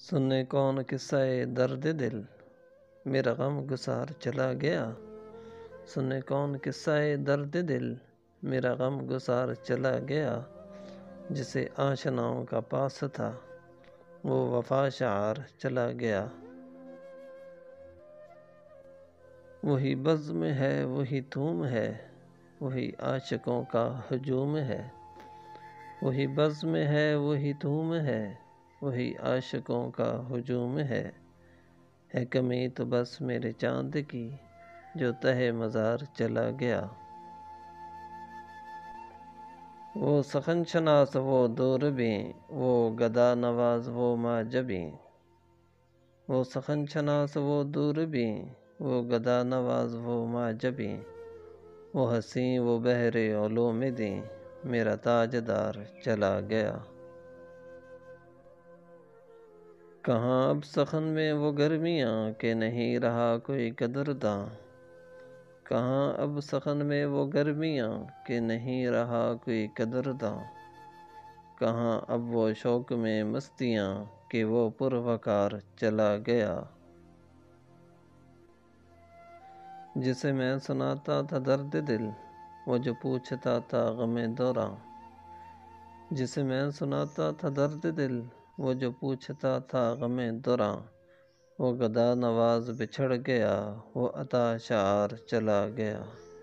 سننے کون قصہ درد دل، میرا غم گسار چلا گیا۔ سننے کون قصہ درد دل، میرا غم گسار چلا گیا۔ جسے آشناؤں کا پاس تھا، وہ وفا شعار چلا گیا۔ وہی بزم ہے وہی دھوم ہے، وہی عاشقوں کا ہجوم ہے۔ وہی بزم ہے وہی دھوم ہے، وہی عاشقوں کا ہجوم ہے۔ کمی تو بس میرے چاند کی، جو تہہ مزار چلا گیا۔ وہ سخن شناس وہ دوربیں، وہ گدا نواز وہ معجبیں۔ وہ سخن شناس وہ دوربیں، وہ گدا نواز وہ معجبیں۔ وہ حسین وہ بحر علوم دیں، میرا تاجدار چلا گیا۔ کہاں اب سخن میں وہ گرمیاں کہ نہیں رہا کوئی قدرداں۔ کہاں اب سخن میں وہ گرمیاں کہ نہیں رہا کوئی قدرداں۔ کہاں اب وہ شوق میں مستیاں کہ وہ پروقار چلا گیا۔ جسے میں سناتا تھا درد دل، وہ جو پوچھتا تھا غم دوراں۔ جسے میں سناتا تھا درد دل، وہ جو پوچھتا تھا غم دوراں۔ وہ گدا نواز بچھڑ گیا، وہ عطا شعار چلا گیا۔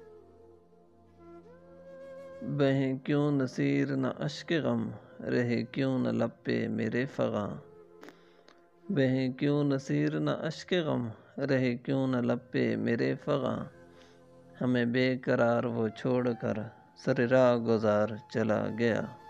بہے کیوں نصیر نہ اشک غم، رہے کیوں نہ لب پہ میرے فغاں۔ بہے کیوں نصیر نہ اشک غم، رہے کیوں نہ لب پہ میرے فغاں۔ ہمیں بے قرار وہ چھوڑ کر سر راہ گزار چلا گیا۔